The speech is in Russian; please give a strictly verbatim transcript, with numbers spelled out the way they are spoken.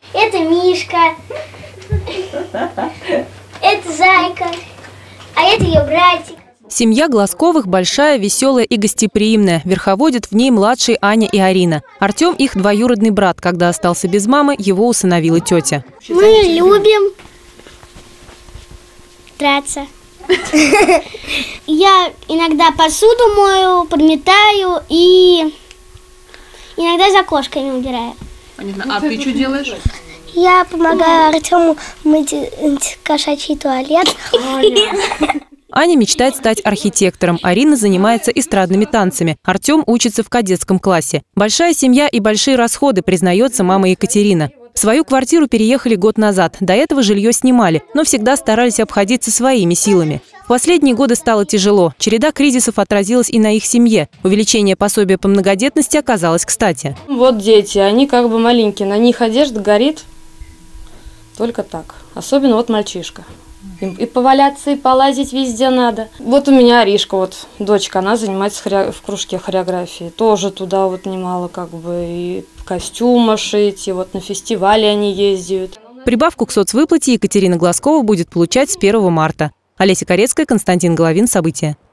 Это Мишка. Это Зайка. А это ее братик. Семья Глазковых большая, веселая и гостеприимная. Верховодят в ней младшие Аня и Арина. Артем их двоюродный брат. Когда остался без мамы, его усыновила тетя. Мы любим драться. Я иногда посуду мою, подметаю и иногда за кошками убираю. Понятно. А ты что делаешь? Я помогаю Артему мыть кошачий туалет. Аня мечтает стать архитектором. Арина занимается эстрадными танцами. Артем учится в кадетском классе. Большая семья и большие расходы, признается мама Екатерина. В свою квартиру переехали год назад. До этого жилье снимали, но всегда старались обходиться своими силами. В последние годы стало тяжело. Череда кризисов отразилась и на их семье. Увеличение пособия по многодетности оказалось кстати. Вот дети, они как бы маленькие, на них одежда горит только так. Особенно вот мальчишка. Им и поваляться, и полазить везде надо. Вот у меня Аришка, вот дочка, она занимается хорео... в кружке хореографии. Тоже туда вот немало как бы и костюмы шить, и вот на фестивале они ездят. Прибавку к соцвыплате Екатерина Глазкова будет получать с первого марта. Олеся Корецкая, Константин Головин. События.